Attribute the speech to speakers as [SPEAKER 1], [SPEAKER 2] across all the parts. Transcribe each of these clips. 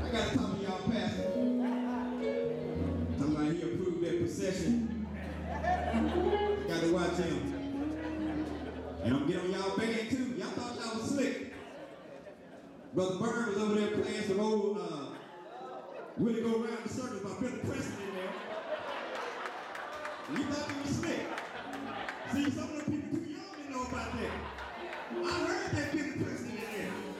[SPEAKER 1] I got to talk to y'all pastor. Talking about he approved that procession. Got to watch him. And I'm getting on y'all band too. Y'all thought y'all was slick. Brother Bird was over there playing some old Willie Go Round the Circus by Billy Preston in there. And you thought you was slick. See, some of the people too young didn't know about that. I heard that Billy Preston in there.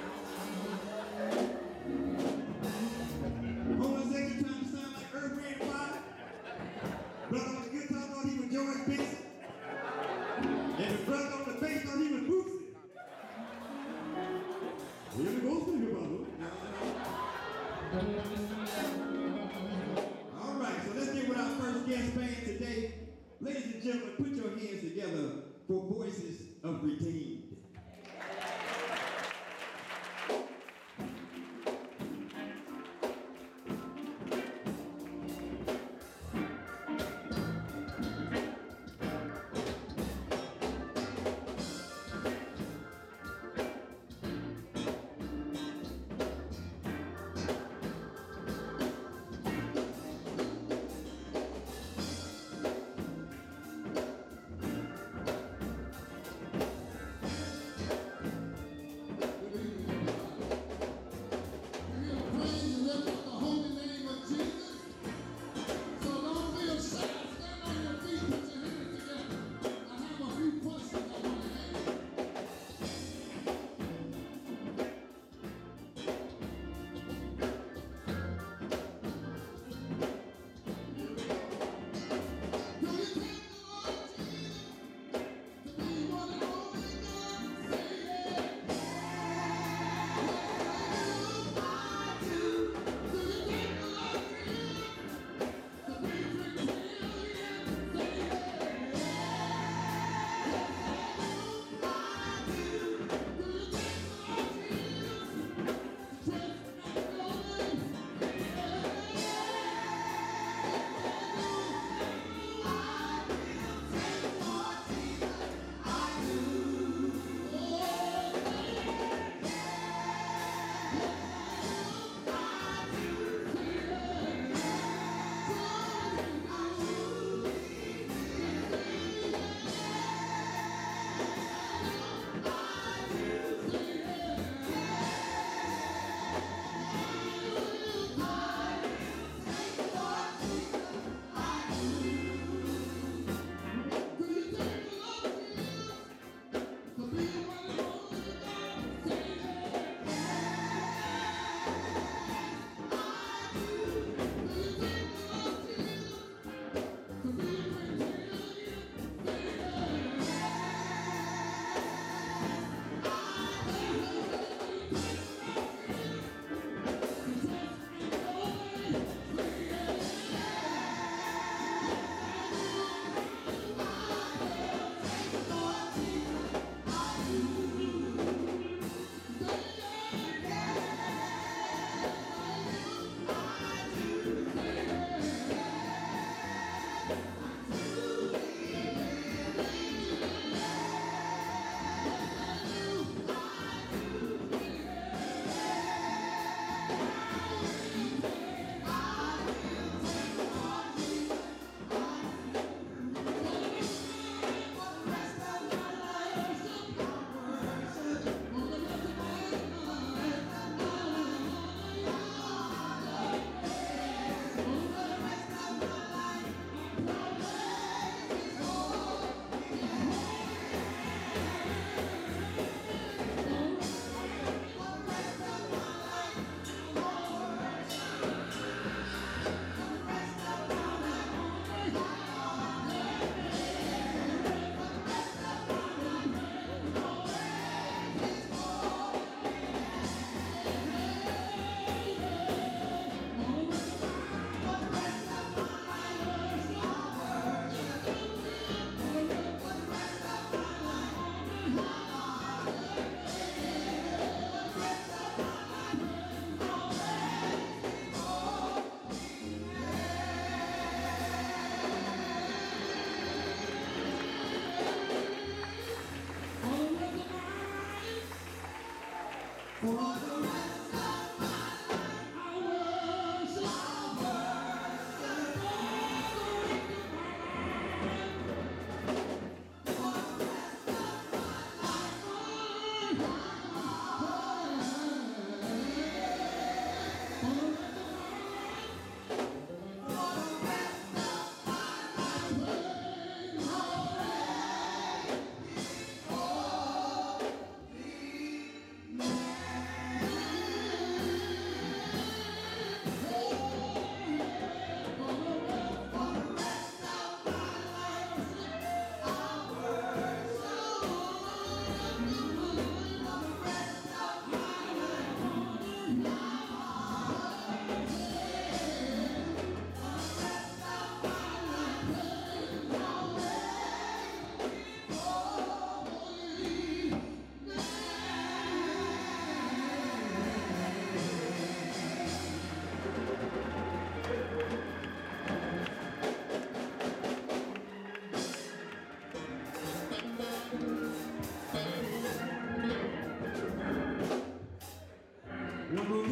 [SPEAKER 1] Homosexual trying to sound like Earth, Wind, and Fire. Brother on the guitar thought he was George Benson. And the brother on the bass thought he was Bootsy. Here we go, think about it. All right, so let's get with our first guest band today. Ladies and gentlemen, put your hands together for Voices of Redeemed.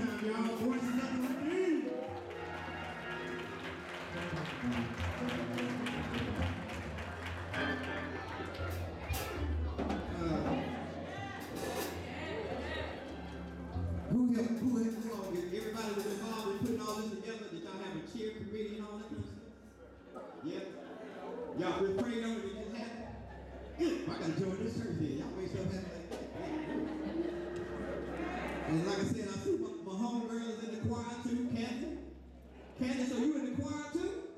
[SPEAKER 1] time, y'all. Voices up to me. Everybody was involved in putting all this together? Did y'all have a cheer committee and all that kind of stuff? Yeah? Y'all really prayed on it and it just happened? Good. I gotta join this church here. Y'all make stuff happen like that. And like I said, I see my homegirls in the choir too. Kathy? Kathy, so you in the choir too?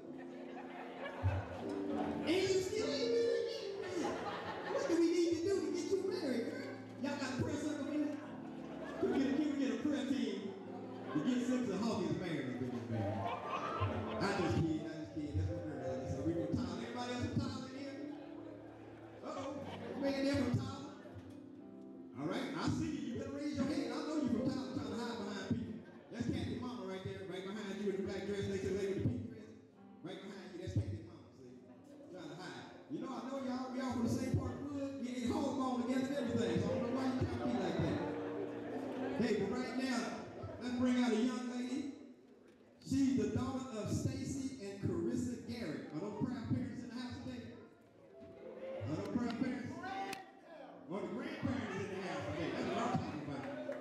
[SPEAKER 1] And you still ain't married yet? What do we need to do to get you married, girl? Y'all got a prayer circle in there? Can we get a prayer team to get Simpson Hawkins married up in this man? I just kid. That's what we're doing. So we from Tyler. Everybody else from Tyler in here? Uh-oh. Man there from Tyler? All right. I see you. You better raise your hand. I know you from Tyler trying to hide behind people. That's Kathy's mama right there. Right behind you in the black dress next to the lady with the pink dress. Right behind you. That's Kathy's mama. See? Trying to hide. You know, I know y'all. We all from the same part of the wood. We ain't home together and everything. So I don't know why you trying to be like that. Hey, but right now, let's bring out a young lady. She's the daughter of Stacy and Carissa Garrett. Are those proud parents in the house today? Are those proud parents? Or the grandparents in the house today? That's what I'm talking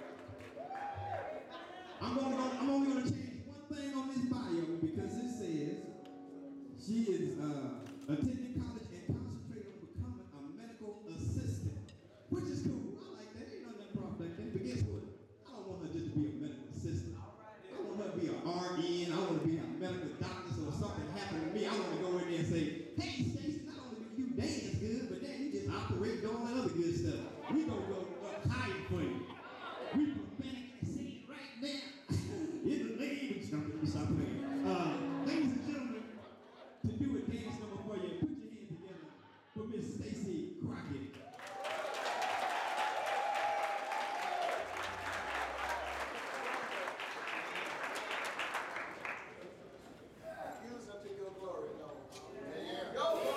[SPEAKER 1] about. I'm only going to change one thing on this bio because it says she is attending college and concentrating on becoming a medical assistant, which is cool. I like that. Ain't nothing wrong with that. But guess what? I don't want her just to be a medical assistant. I want her to be an RN. I want to be a medical doctor, so if something happened to me, I want to go in there and say, hey, Stacey, not only do you dance good, but then you just operate and all that other good stuff. We gonna go up higher for you. We prophetically say it right now. In the name of Jesus. Stop playing. Ladies and gentlemen, to do a dance number for you, put your hands together for Miss Stacy Crockett.
[SPEAKER 2] Go!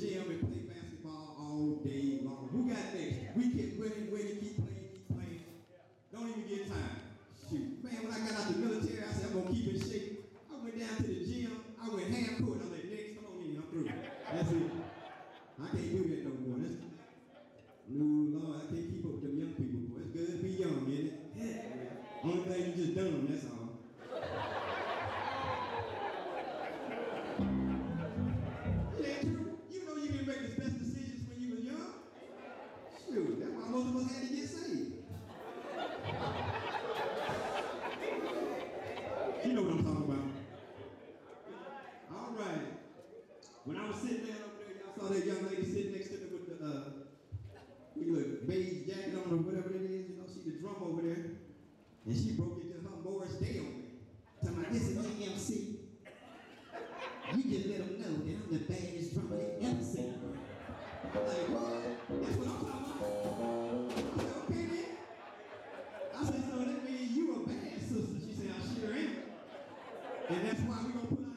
[SPEAKER 1] gym and play basketball all day long. Who got next? We keep winning, keep playing. Don't even get tired. Shoot. Man, when I got out the military, I said, I'm going to keep in shape. I went down to the gym. I went half court. I was like, next, come on in. I'm through. That's it. I can't do that no more. No, Lord, I can't keep up with them young people, boy. It's good to be young, ain't it? Yeah. Only thing you just dumb, that's all. It ain't true. You know you didn't make the best decisions when you was young. Shoot, that's why most of us had to get saved. You know what I'm talking about. All right. When I was sitting down over there, y'all saw that young lady sitting next to me with the beige jacket on or whatever it is, you know, she the drum over there. And she broke into her Morris Day on me. Talking about, this is AMC. You just let them know that I'm the baddest drummer they ever seen. I'm like, what? That's what I'm talking about. I said, okay then. I said, so that means you a bad sister. She said, I sure am. And that's why we're going to put